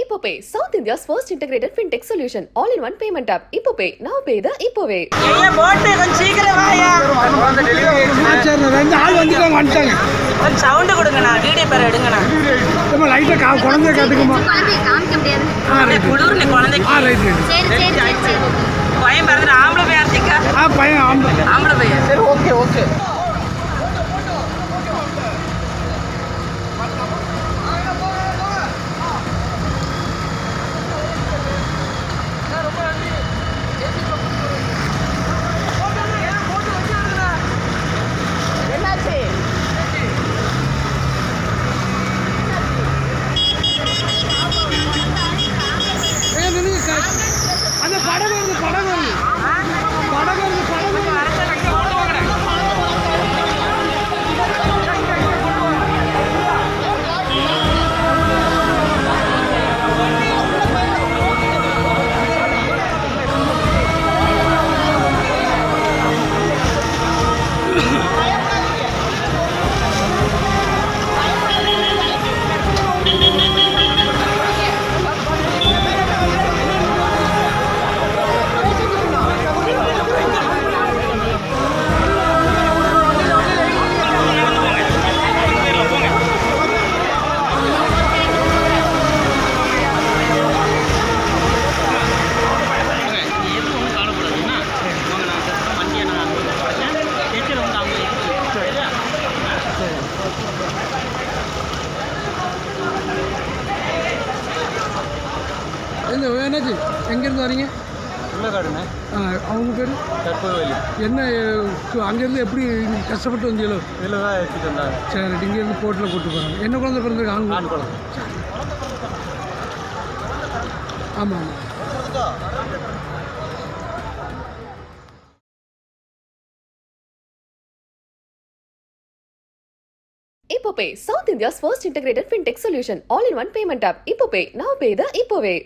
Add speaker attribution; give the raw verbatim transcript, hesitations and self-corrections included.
Speaker 1: IPPOPay, South India's first integrated fintech solution, all-in-one payment app. IPPOPay, now pay the IPPOPay.
Speaker 2: ஏய் போட்டு கொஞ்சம் சீக்கிரம் வாயா.
Speaker 3: அந்த டெலிவரி ஆச்சே ரெண்டு ஆள் வந்துட்டாங்க வந்துட்டாங்க.
Speaker 2: கொஞ்சம் சவுண்ட் கொடுங்கண்ணா, வீடியோ பேர் எடுங்கண்ணா.
Speaker 3: நம்ம லைட்டா குழந்தைய காட்டுங்கம்மா.
Speaker 4: குழந்தைய காமிக்க முடியாது.
Speaker 3: All right.
Speaker 2: குளிர்ல குழந்தைக்கு.
Speaker 3: All right right.
Speaker 4: சரி சரி சரி.
Speaker 2: பையன் பிறந்த ஆம்பளை பையன் திக்கா.
Speaker 3: ஆ பையன் ஆம்பளை.
Speaker 2: ஆம்பளை பையன். சரி ஓகே ஓகே.
Speaker 3: அந்த படம் வருது படம் வருது படம் வருது படம் வருது என்ன என்னாச்சு எங்கேருந்து வரீங்க?
Speaker 5: உள்ளகாடுண்ணே.
Speaker 3: ஆ அவங்க பேர்
Speaker 5: கற்பகவல்லி.
Speaker 3: என்ன அங்கேருந்து எப்படி கஷ்டப்பட்டு வந்தீங்களோ?
Speaker 5: இதில் தான் எடுத்துகிட்டு வந்தாங்க.
Speaker 3: சரி இங்கேருந்து போட்டில் கூட்டு போகிறாங்க. என்ன குழந்தை பிறந்திருக்கு? ஆண்
Speaker 5: ஆண் குழந்தை.
Speaker 3: ஆமாம் ஆமாம்.
Speaker 1: IPPOPay, South India's first integrated fintech solution, all-in-one payment app. IPPOPay, now pay the IPPOPay.